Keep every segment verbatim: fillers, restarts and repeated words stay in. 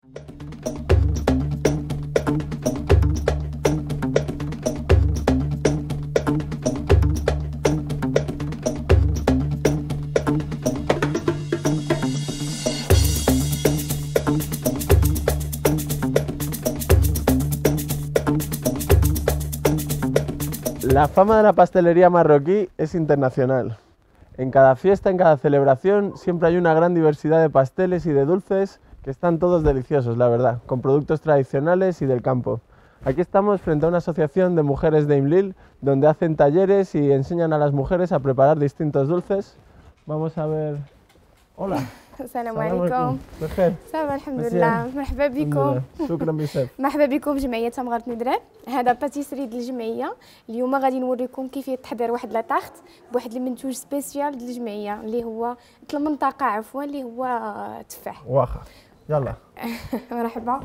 La fama de la pastelería marroquí es internacional. En cada fiesta, en cada celebración, siempre hay una gran diversidad de pasteles y de dulces que están todos deliciosos, la verdad, con productos tradicionales y del campo. Aquí estamos frente a una asociación de mujeres de Imlil, donde hacen talleres y enseñan a las mujeres a preparar distintos dulces. Vamos a ver... Hola. السلام عليكم. بخير. صافا الحمد لله. مرحبا بكم. شكرا بزاف. مرحبا بكم بجمعيه تمغره ندران. هذا باتيسري ديال الجمعيه. اليوم غادي نوريكم كيفيه تحضير واحد لا طاخت بواحد المنتوج سبيسيال ديال الجمعيه اللي هو المنطقه عفوا اللي هو تفاح. واخا. يلا. مرحبا.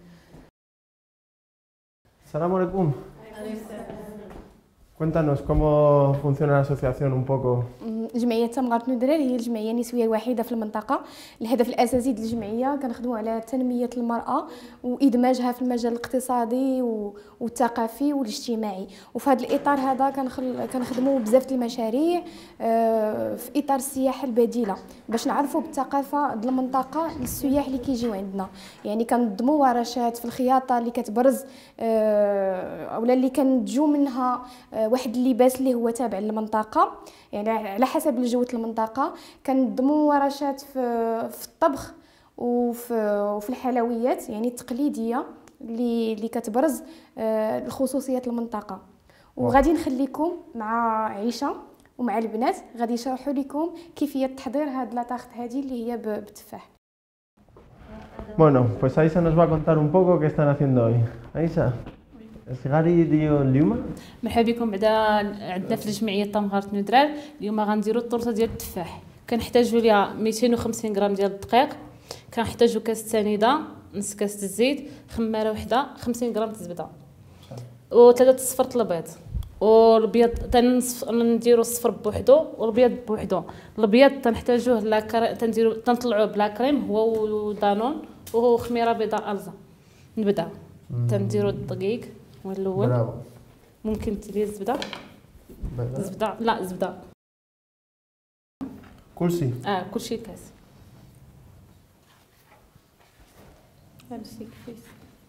السلام عليكم. Cuéntanos cómo funciona la asociación un poco. جمعية تمغرة ندران هي الجمعية النسوية الوحيدة في المنطقة. الهدف الأساسي ديال الجمعية كنخدموا على تنمية المرأة وإدماجها في المجال الاقتصادي والثقافي والاجتماعي، وفي هذا الإطار هذا كنخدموا بزاف د المشاريع في إطار السياحة البديلة باش نعرفوا بالثقافة ديال المنطقة للسياح اللي كيجيو عندنا. يعني كنظموا ورشات في الخياطة اللي كتبرز اولا اللي كنتجو منها واحد اللباس اللي هو تابع للمنطقه، يعني على حسب الجوده المنطقه. كنظموا ورشات في في الطبخ وفي وفي الحلويات يعني التقليديه اللي اللي كتبرز الخصوصيات المنطقه. وغادي نخليكم مع عيشه ومع البنات غادي يشرحوا لكم كيفيه تحضير هاد لاطاخت هذه اللي هي بالتفاح. Bueno, pues Aisha nos va a contar un poco qué están haciendo hoy. Aisha, صغاري ديال اليوم. مرحبا بكم. بعدا عندنا في الجمعيه تمغره ندران اليوم غنديروا الطرطه ديال التفاح. كنحتاجوا ليها مئتين وخمسين غرام ديال الدقيق، كنحتاجوا كاس سنيده، نص كاس الزيت، خماره وحده، خمسين غرام الزبده وثلاثه صفر البيض. والابيض تنديروا الصفر بوحدو والابيض بوحدو. الابيض تنحتاجوه لا تنديروا تنطلعوه بلا كريم هو ودانون وخميره بيضاء الزا. نبدا تنديروا الدقيق هو الاول، ممكن تدير الزبده الزبده لا الزبده كلشي اه كلشي كاس هادشي كيفاش.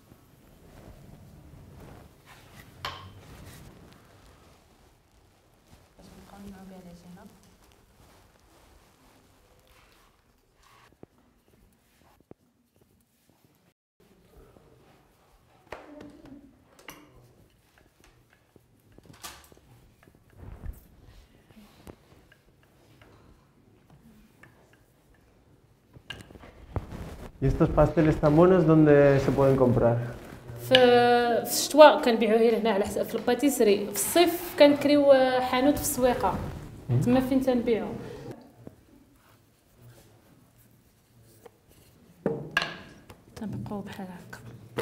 ¿Y estos pasteles tan buenos dónde se pueden comprar? في في الشتاء كنبيعوه غير هنا على حساب في الباتيسري، في الصيف كنكريو حانوت في السويقه تما فين تنبيعو. تنبقاو بحال هكا.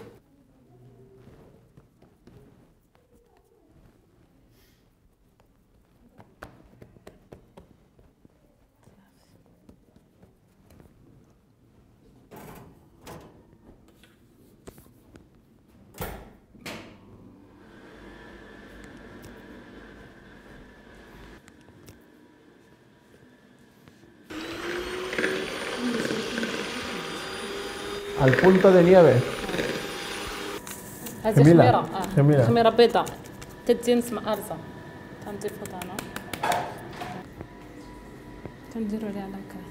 Al punto de nieve. هذه خميره اه خميره خميره بيضاء تدي نص مقرصه تنضيفو طانا تنديرو عليها على هكا.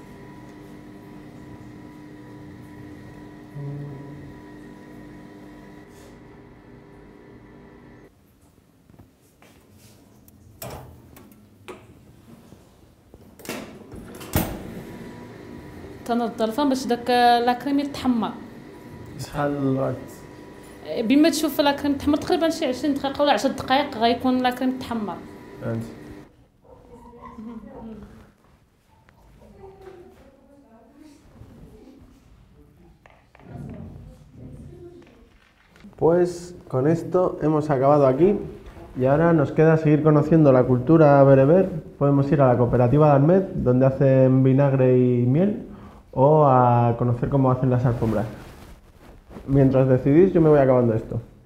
تنظفها باش داك لاكريم يتحمر. شحال الوقت؟ بما تشوف لاكريم تحمر تقريبا شي عشرين دقيقه ولا عشر دقائق غيكون لاكريم تحمر. انت Pues con esto hemos acabado aquí y ahora nos queda seguir conociendo la cultura bereber. Podemos ir a la cooperativa de Ahmed, donde hacen vinagre y miel, o a conocer cómo hacen las alfombras. Mientras decidís, yo me voy acabando esto.